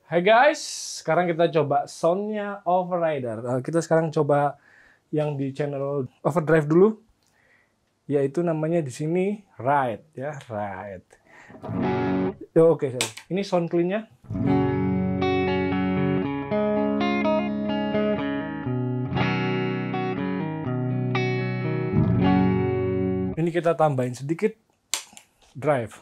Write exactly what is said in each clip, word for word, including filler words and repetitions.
Hai guys, sekarang kita coba soundnya Overrider. Uh, kita sekarang coba yang di channel Overdrive dulu, yaitu namanya di sini Ride ya, Ride. Oh, Oke, okay, so. Ini sound clean-nya. Ini kita tambahin sedikit drive.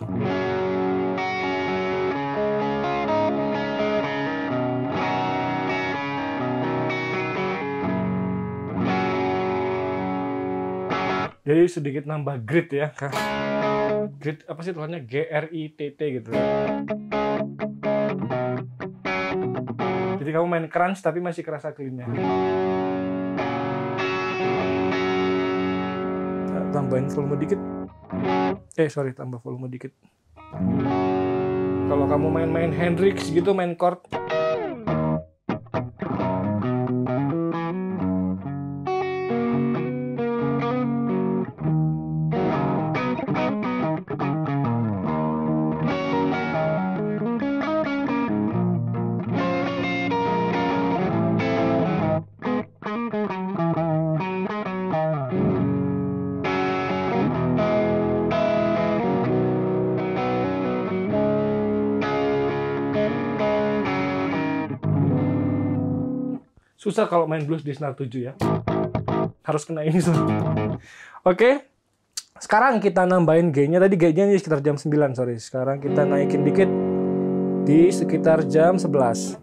Jadi sedikit nambah grit ya. Grit apa sih tulisannya? G R I T T gitu. Jadi kamu main crunch tapi masih kerasa clean-nya. Tambahin volume dikit. Eh sorry, tambah volume dikit. Kalau kamu main-main Hendrix gitu, main chord, susah kalau main blues di senar tujuh ya. Harus kena ini tuh. Oke. Sekarang kita nambahin G-nya. Tadi G-nya di sekitar jam sembilan, sorry. Sekarang kita naikin dikit di sekitar jam sebelas.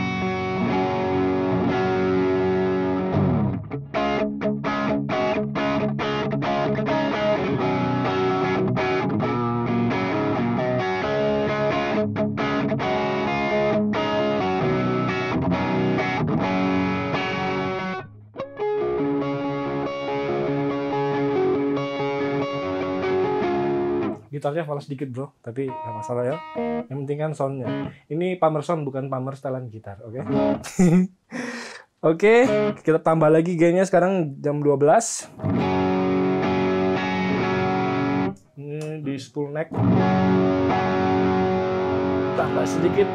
Gitarnya falas sedikit bro, tapi nggak masalah ya. Yang penting kan soundnya. Ini pamer sound, bukan pamer setelan gitar, oke? Okay? Oke, okay, kita tambah lagi G-nya sekarang jam dua belas. Ini di spool neck. Tambah sedikit.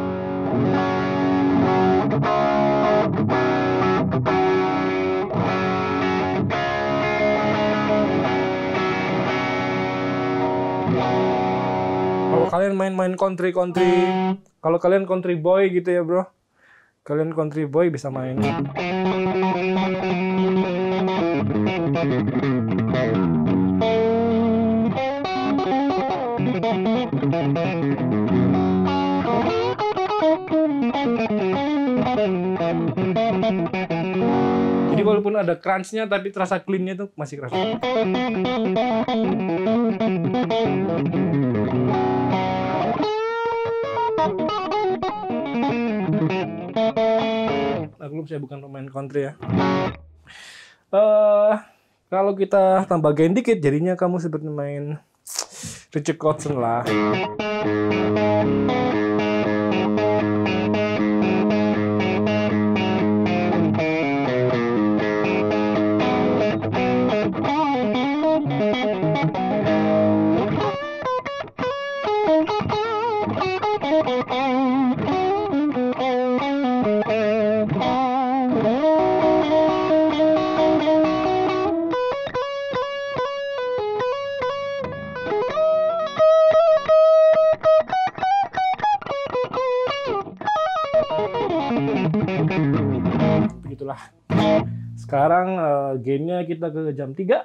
Kalau kalian main-main country-country, kalau kalian country boy gitu ya bro, kalian country boy bisa main. Jadi walaupun ada crunch-nya tapi terasa clean-nya tuh masih kerasa. Maklum saya bukan pemain country ya. Uh, kalau kita tambah gain dikit, jadinya kamu seperti main Richard Kotzen lah. Begitulah. Sekarang uh, gainnya kita ke jam tiga.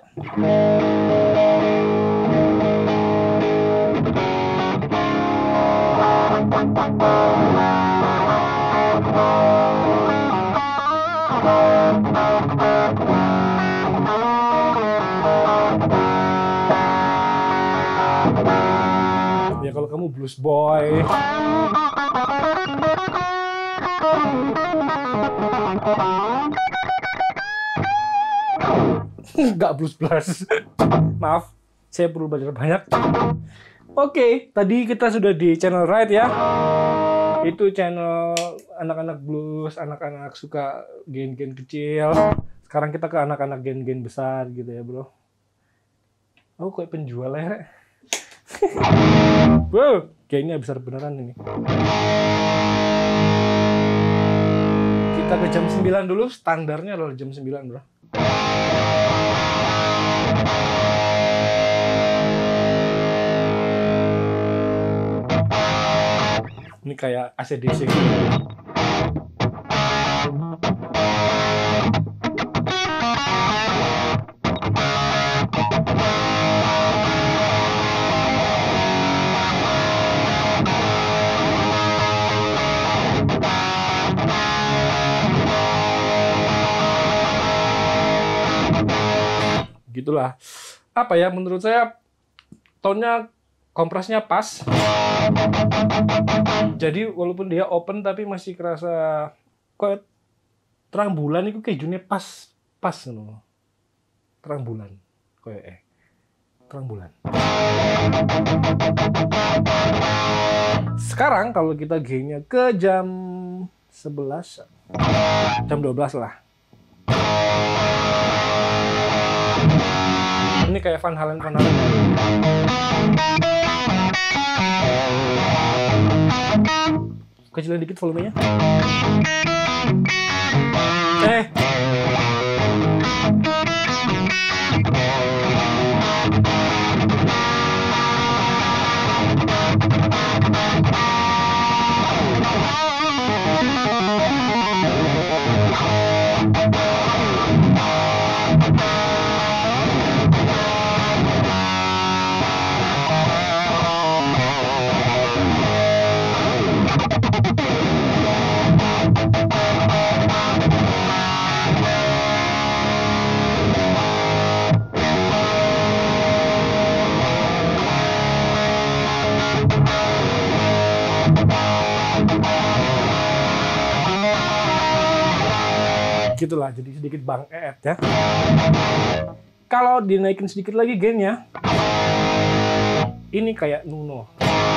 Ya kalau kamu blues boy, nggak blues blast. Maaf, saya perlu belajar banyak. Oke, tadi kita sudah di channel Ride ya. Itu channel anak-anak blues, anak-anak suka gen-gen kecil. Sekarang kita ke anak-anak gen-gen besar gitu ya bro. Oh, kayak penjual ya. Wow, kayaknya besar beneran ini. Kita ke jam sembilan dulu, standarnya adalah jam sembilan, bro. Ini kayak A C D C gitu. Gitulah. Apa ya, menurut saya tone-nya, kompresnya pas. Jadi walaupun dia open tapi masih kerasa kok terang bulan itu kejunya pas pas no. Terang bulan. Kayak eh terang bulan. Sekarang kalau kita gainnya ke jam sebelas, jam dua belas lah. Ini kayak Van Halen Van Halen. Kecilin dikit volumenya. Eh. Gitulah, jadi sedikit Bang Eet ya. Kalau dinaikin sedikit lagi gainnya, ini kayak Nuno.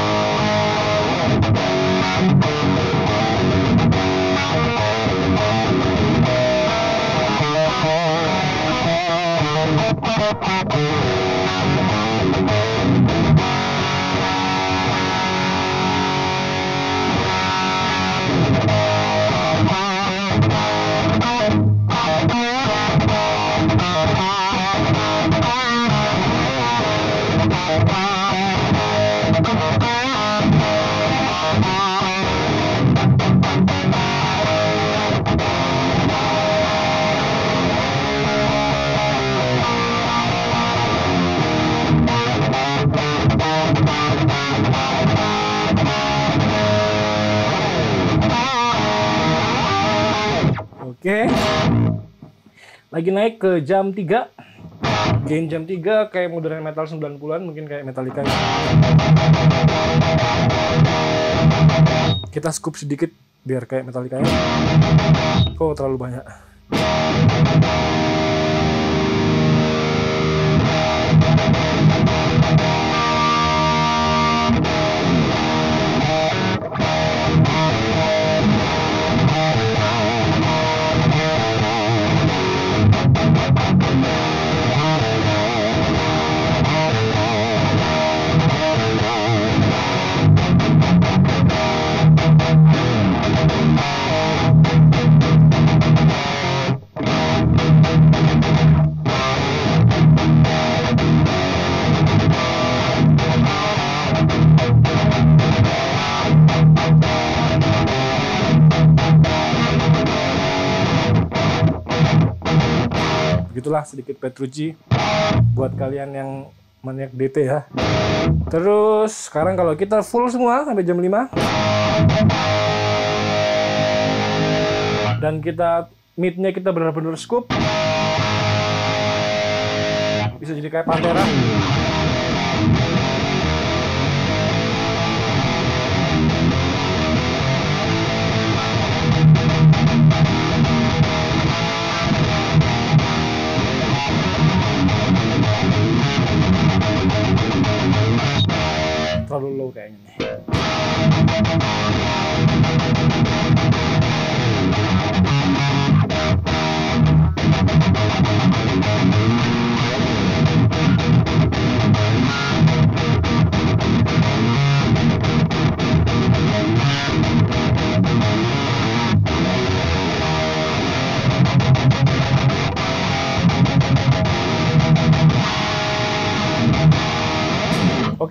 Oke. Lagi naik ke jam tiga. Gain jam tiga kayak modern metal sembilan puluhan, mungkin kayak Metallica. Kita scoop sedikit biar kayak Metallica. Oh, terlalu banyak. Begitulah sedikit Petrucci buat kalian yang maniak D T ya. Terus sekarang kalau kita full semua sampai jam lima dan kita midnya kita benar-benar scoop, bisa jadi kayak Pantera. Terlalu low kayaknya nih.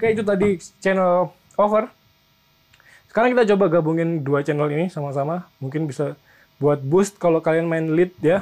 Oke, itu tadi channel over. Sekarang kita coba gabungin dua channel ini sama-sama. Mungkin bisa buat boost kalau kalian main lead ya.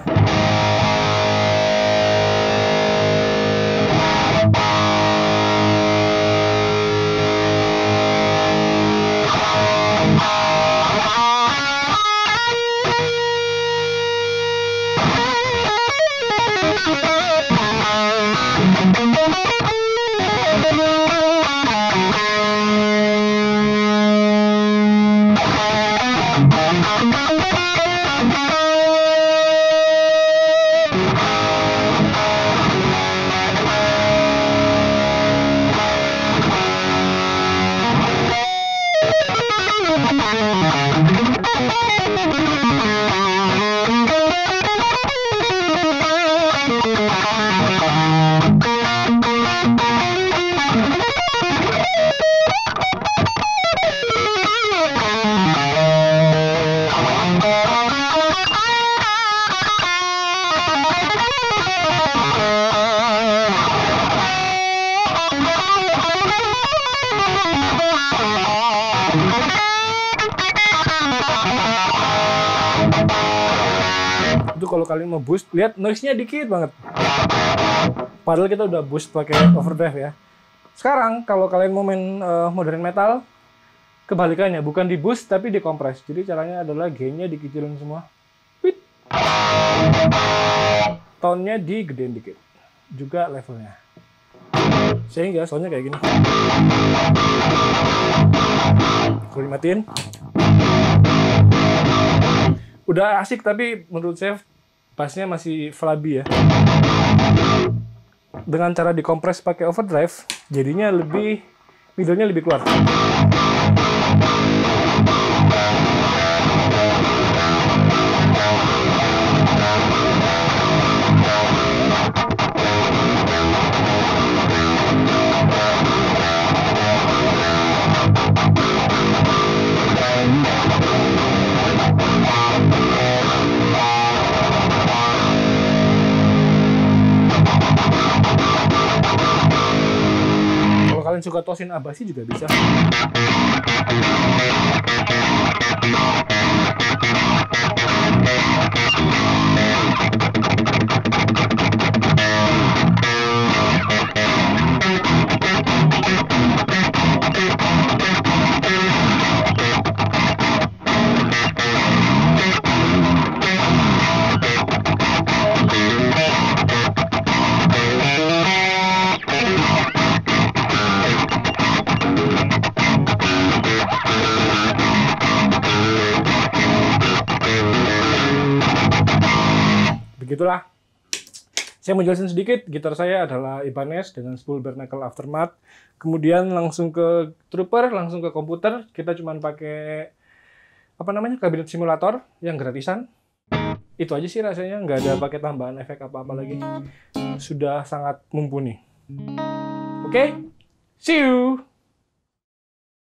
Itu kalau kalian mau boost, lihat noise-nya dikit banget. Padahal kita udah boost pakai overdrive ya. Sekarang kalau kalian mau main uh, modern metal, kebalikannya, bukan di boost tapi di kompres. Jadi caranya adalah gain-nya dikecilin semua. Wit. Tone-nya digedein dikit. Juga levelnya. Sehingga soundnya kayak gini. Aku matiin. Udah asik, tapi menurut saya bassnya masih flabby ya. Dengan cara dikompres pakai overdrive, jadinya lebih, middle-nya lebih keluar. Kalian suka Tosin Abasi juga bisa. Begitulah. Saya mau jelasin sedikit, gitar saya adalah Ibanez dengan spool bare knuckle aftermath. Kemudian langsung ke trooper, langsung ke komputer. Kita cuma pakai apa namanya kabinet simulator yang gratisan. Itu aja sih rasanya, nggak ada pakai tambahan efek apa-apa lagi. Sudah sangat mumpuni. Oke, okay? See you.